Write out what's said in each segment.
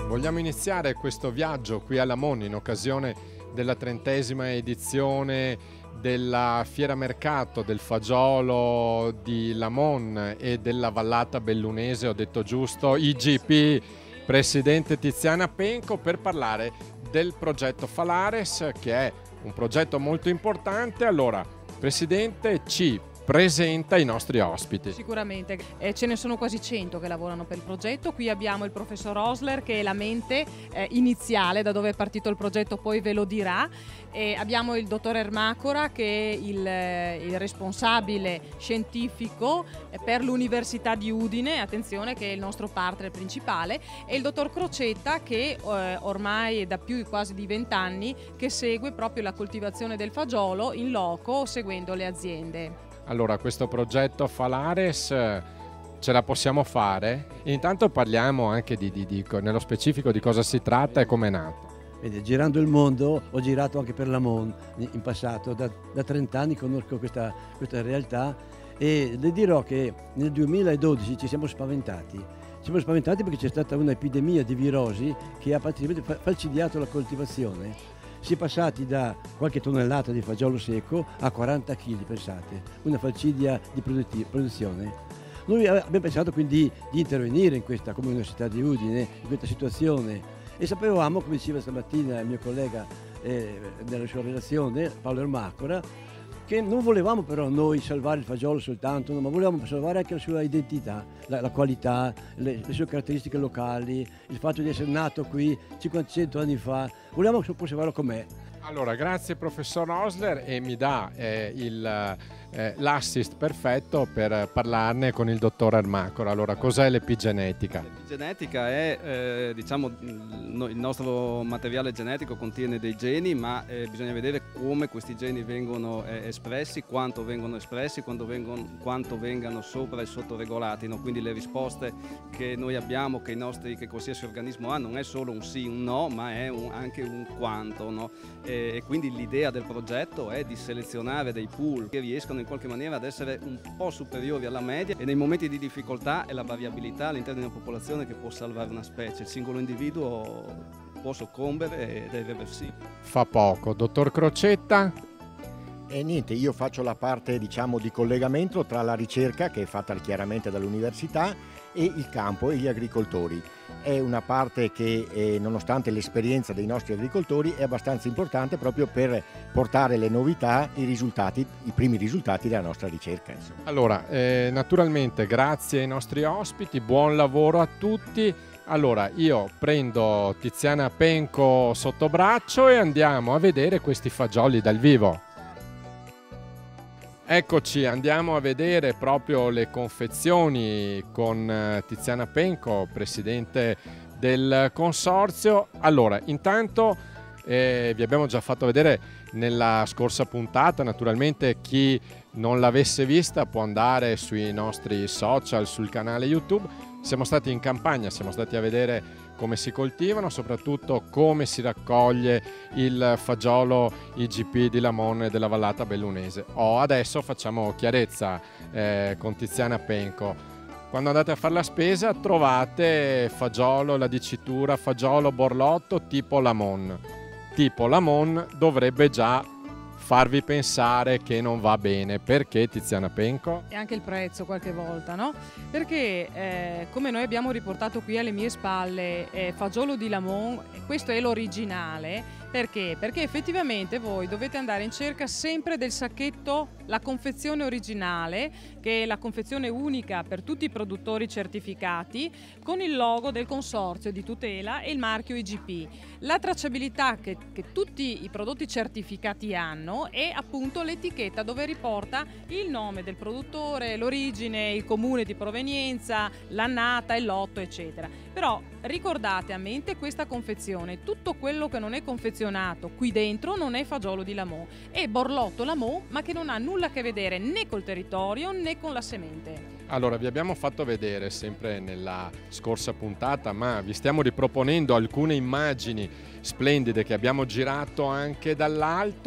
Vogliamo iniziare questo viaggio qui a Lamon in occasione della 30ª edizione della Fiera Mercato del Fagiolo di Lamon e della Vallata Bellunese, ho detto giusto, IGP, Presidente Tiziana Penco, per parlare del progetto Falares, che è un progetto molto importante. Allora, Presidente, ci presenta i nostri ospiti. Sicuramente, ce ne sono quasi 100 che lavorano per il progetto. Qui abbiamo il professor Osler, che è la mente iniziale, da dove è partito il progetto poi ve lo dirà. Abbiamo il dottor Ermacora, che è il responsabile scientifico per l'Università di Udine, attenzione, che è il nostro partner principale, e il dottor Crocetta, che ormai è da quasi di 20 anni che segue proprio la coltivazione del fagiolo in loco, seguendo le aziende. Allora, questo progetto Falares ce la possiamo fare? Intanto parliamo anche nello specifico di cosa si tratta e come è nato. Vede, girando il mondo ho girato anche per Lamon in passato, da 30 anni conosco questa realtà e le dirò che nel 2012 ci siamo spaventati. Siamo spaventati perché c'è stata un'epidemia di virosi che ha praticamente falcidiato la coltivazione. Si è passati da qualche tonnellata di fagiolo secco a 40 kg, pensate, una falcidia di produzione. Noi abbiamo pensato quindi di intervenire in questa, come Università di Udine, in questa situazione e sapevamo, come diceva stamattina il mio collega nella sua relazione, Paolo Ermacora, che non volevamo però noi salvare il fagiolo soltanto, ma volevamo salvare anche la sua identità, la qualità, le sue caratteristiche locali, il fatto di essere nato qui 500 anni fa, volevamo conservarlo com'è. Allora, grazie professor Osler, e mi dà l'assist perfetto per parlarne con il dottor Ermacora. Allora, cos'è l'epigenetica? L'epigenetica è, diciamo, il nostro materiale genetico contiene dei geni, ma bisogna vedere come questi geni vengono espressi, quanto vengono espressi, quanto vengano sopra e sottoregolati, no? Quindi le risposte che noi abbiamo, che qualsiasi organismo ha, non è solo un sì, un no, ma è anche un quanto, no? E quindi l'idea del progetto è di selezionare dei pool che riescono in qualche maniera ad essere un po' superiori alla media, e nei momenti di difficoltà è la variabilità all'interno di una popolazione che può salvare una specie. Il singolo individuo può soccombere ed è irreversibile. Fa poco. Dottor Crocetta? E niente, io faccio la parte, diciamo, di collegamento tra la ricerca, che è fatta chiaramente dall'università, e il campo e gli agricoltori. È una parte che, nonostante l'esperienza dei nostri agricoltori, è abbastanza importante proprio per portare le novità, i primi risultati della nostra ricerca. Insomma. Allora, naturalmente grazie ai nostri ospiti, buon lavoro a tutti. Allora, io prendo Tiziana Penco sotto braccio e andiamo a vedere questi fagioli dal vivo. Eccoci, andiamo a vedere proprio le confezioni con Tiziana Penco, presidente del consorzio. Allora, intanto vi abbiamo già fatto vedere nella scorsa puntata, naturalmente chi non l'avesse vista può andare sui nostri social, sul canale YouTube. Siamo stati in campagna, siamo stati a vedere come si coltivano, soprattutto come si raccoglie il fagiolo IGP di Lamon e della Vallata Bellunese. Adesso facciamo chiarezza con Tiziana Penco. Quando andate a fare la spesa trovate fagiolo, la dicitura fagiolo borlotto tipo Lamon. Tipo Lamon dovrebbe già farvi pensare che non va bene. Perché, Tiziana Penco? E anche il prezzo qualche volta, no? Perché come noi abbiamo riportato qui alle mie spalle fagiolo di Lamon, questo è l'originale. Perché? Perché effettivamente voi dovete andare in cerca sempre del sacchetto, la confezione originale, che è la confezione unica per tutti i produttori certificati, con il logo del consorzio di tutela e il marchio IGP. La tracciabilità che tutti i prodotti certificati hanno è appunto l'etichetta dove riporta il nome del produttore, l'origine, il comune di provenienza, l'annata, il lotto, eccetera. Però ricordate a mente questa confezione: tutto quello che non è confezionato qui dentro non è fagiolo di Lamon, è borlotto Lamon, ma che non ha nulla a che vedere né col territorio né con la semente. Allora, vi abbiamo fatto vedere sempre nella scorsa puntata, ma vi stiamo riproponendo alcune immagini splendide che abbiamo girato anche dall'alto,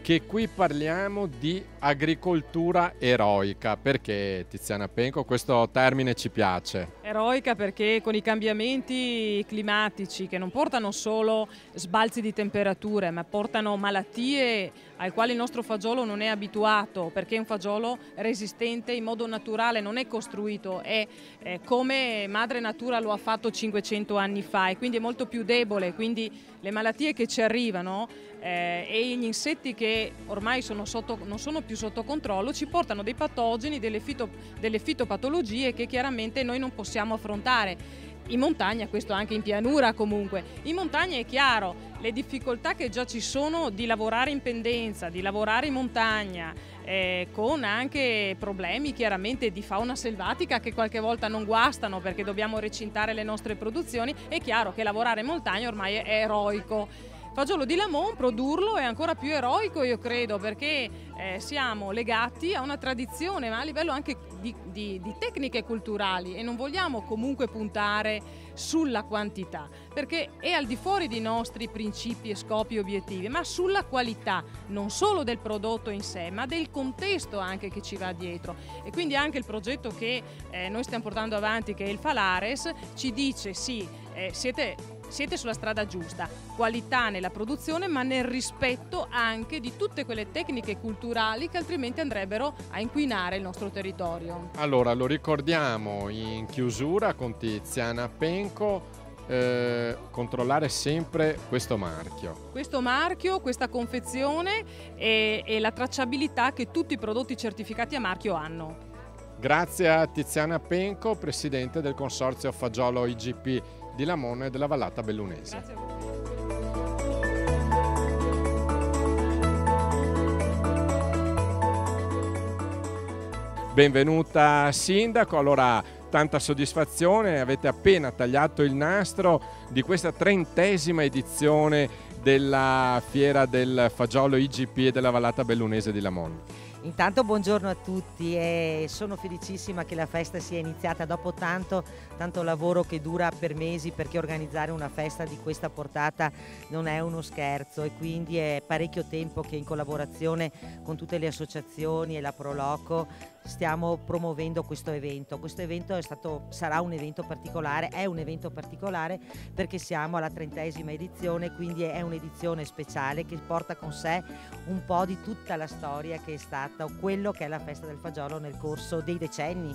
che qui parliamo di agricoltura eroica. Perché, Tiziana Penco, questo termine ci piace? Eroica perché con i cambiamenti climatici, che non portano solo sbalzi di temperature, ma portano malattie al quale il nostro fagiolo non è abituato, perché è un fagiolo resistente in modo naturale, non è costruito, è come madre natura lo ha fatto 500 anni fa, e quindi è molto più debole. Quindi le malattie che ci arrivano e gli insetti che ormai non sono più sotto controllo ci portano dei patogeni, delle fitopatologie che chiaramente noi non possiamo affrontare. In montagna, questo anche in pianura comunque, in montagna è chiaro, le difficoltà che già ci sono di lavorare in pendenza, di lavorare in montagna, con anche problemi chiaramente di fauna selvatica che qualche volta non guastano perché dobbiamo recintare le nostre produzioni. È chiaro che lavorare in montagna ormai è eroico. Fagiolo di Lamon, produrlo è ancora più eroico, io credo, perché siamo legati a una tradizione, ma a livello anche di tecniche culturali, e non vogliamo comunque puntare sulla quantità, perché è al di fuori dei nostri principi e scopi obiettivi, ma sulla qualità, non solo del prodotto in sé, ma del contesto anche che ci va dietro. E quindi anche il progetto che noi stiamo portando avanti, che è il Falares, ci dice sì, siete sulla strada giusta, qualità nella produzione ma nel rispetto anche di tutte quelle tecniche culturali che altrimenti andrebbero a inquinare il nostro territorio. Allora, lo ricordiamo in chiusura con Tiziana Penco, controllare sempre questo marchio. Questo marchio, questa confezione e la tracciabilità che tutti i prodotti certificati a marchio hanno. Grazie a Tiziana Penco, presidente del consorzio Fagiolo IGP di Lamon e della Vallata Bellunese. Grazie a voi. Benvenuta Sindaco, allora tanta soddisfazione, avete appena tagliato il nastro di questa 30ª edizione della Fiera del Fagiolo IGP e della Vallata Bellunese di Lamon. Intanto buongiorno a tutti e sono felicissima che la festa sia iniziata dopo tanto lavoro che dura per mesi, perché organizzare una festa di questa portata non è uno scherzo, e quindi è parecchio tempo che in collaborazione con tutte le associazioni e la Proloco stiamo promuovendo questo evento. Questo evento sarà un evento particolare, è un evento particolare perché siamo alla 30ª edizione, quindi è un'edizione speciale che porta con sé un po' di tutta la storia che è stata quello che è la festa del fagiolo nel corso dei decenni.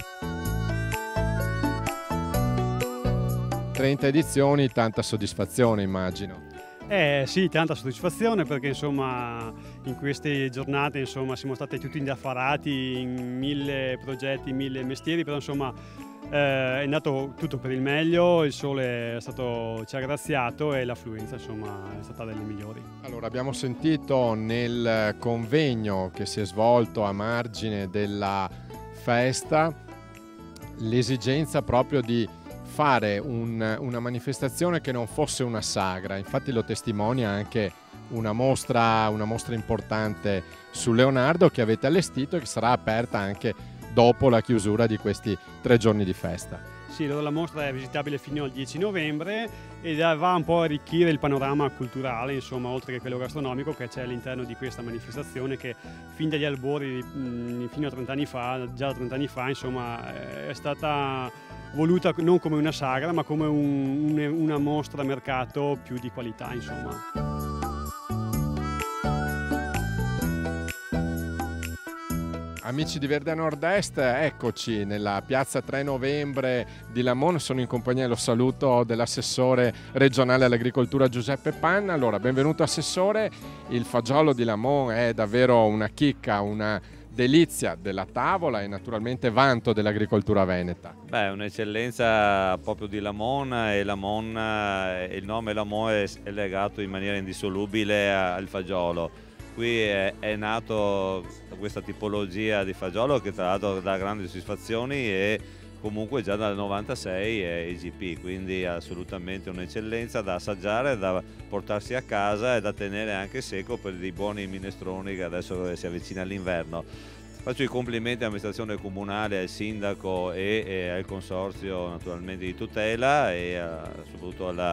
30 edizioni, tanta soddisfazione immagino. Sì, tanta soddisfazione, perché insomma in queste giornate insomma siamo stati tutti indaffarati in 1000 progetti, 1000 mestieri, però insomma è andato tutto per il meglio, il sole ci ha graziato e l'affluenza insomma è stata delle migliori. Allora, abbiamo sentito nel convegno che si è svolto a margine della festa l'esigenza proprio di fare una manifestazione che non fosse una sagra. Infatti lo testimonia anche una mostra importante su Leonardo che avete allestito e che sarà aperta anche dopo la chiusura di questi 3 giorni di festa. Sì, allora la mostra è visitabile fino al 10 novembre e va un po' a arricchire il panorama culturale, insomma, oltre che quello gastronomico che c'è all'interno di questa manifestazione, che fin dagli albori, fino a 30 anni fa, già 30 anni fa, insomma, è stata voluta non come una sagra, ma come una mostra mercato più di qualità, insomma. Amici di Verde Nord-Est, eccoci nella piazza 3 novembre di Lamon, sono in compagnia, lo saluto, dell'assessore regionale all'agricoltura Giuseppe Panna. Allora, benvenuto assessore, il fagiolo di Lamon è davvero una chicca, una delizia della tavola e naturalmente vanto dell'agricoltura veneta. Beh, un'eccellenza proprio di Lamon, e il nome Lamon è legato in maniera indissolubile al fagiolo. Qui è nato questa tipologia di fagiolo che tra l'altro dà grandi soddisfazioni e comunque già dal 96 è IGP, quindi assolutamente un'eccellenza da assaggiare, da portarsi a casa e da tenere anche secco per dei buoni minestroni che adesso si avvicina all'inverno. Faccio i complimenti all'amministrazione comunale, al sindaco e al consorzio naturalmente di tutela e soprattutto alla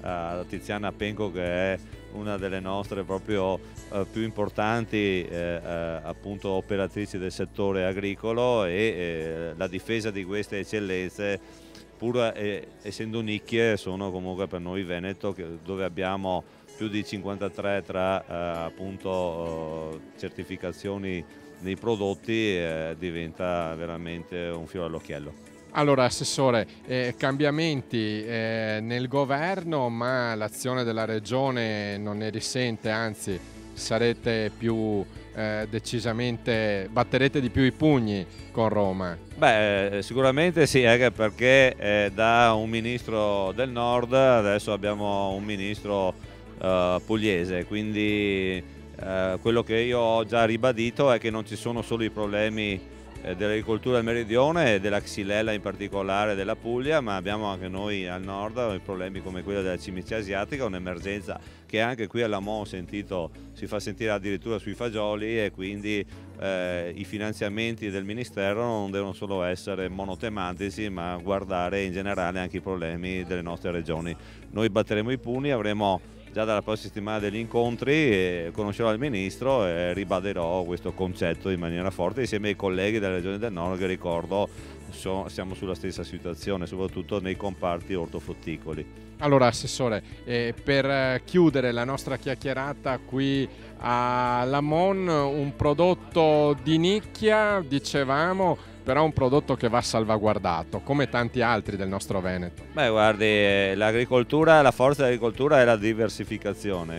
a Tiziana Penco, che è una delle nostre proprio più importanti appunto operatrici del settore agricolo, e la difesa di queste eccellenze, pur essendo nicchie, sono comunque per noi Veneto, dove abbiamo più di 53 tra appunto certificazioni nei prodotti, diventa veramente un fiore all'occhiello. Allora, Assessore, cambiamenti nel governo, ma l'azione della Regione non ne risente, anzi sarete più decisamente, batterete di più i pugni con Roma. Beh, sicuramente sì, anche perché da un ministro del nord adesso abbiamo un ministro pugliese, quindi quello che io ho già ribadito è che non ci sono solo i problemi dell'agricoltura del meridione e della xylella in particolare della Puglia, ma abbiamo anche noi al nord problemi come quello della cimice asiatica, un'emergenza che anche qui all'Amont ho sentito si fa sentire addirittura sui fagioli, e quindi i finanziamenti del Ministero non devono solo essere monotematici, ma guardare in generale anche i problemi delle nostre regioni. Noi batteremo i pugni, avremo già dalla prossima settimana degli incontri, conoscerò il Ministro e ribadirò questo concetto in maniera forte insieme ai colleghi della Regione del Nord, che ricordo siamo sulla stessa situazione, soprattutto nei comparti ortofrutticoli. Allora, Assessore, per chiudere la nostra chiacchierata qui a Lamon, un prodotto di nicchia, dicevamo, però un prodotto che va salvaguardato, come tanti altri del nostro Veneto. Beh, guardi, l'agricoltura, la forza dell'agricoltura è la diversificazione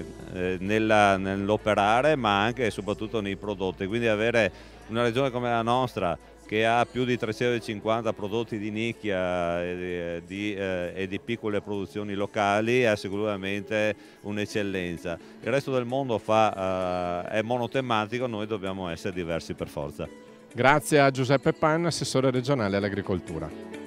nell'operare, ma anche e soprattutto nei prodotti, quindi avere una regione come la nostra, che ha più di 350 prodotti di nicchia e di piccole produzioni locali, è sicuramente un'eccellenza. Il resto del mondo è monotematico, noi dobbiamo essere diversi per forza. Grazie a Giuseppe Panna, Assessore regionale all'Agricoltura.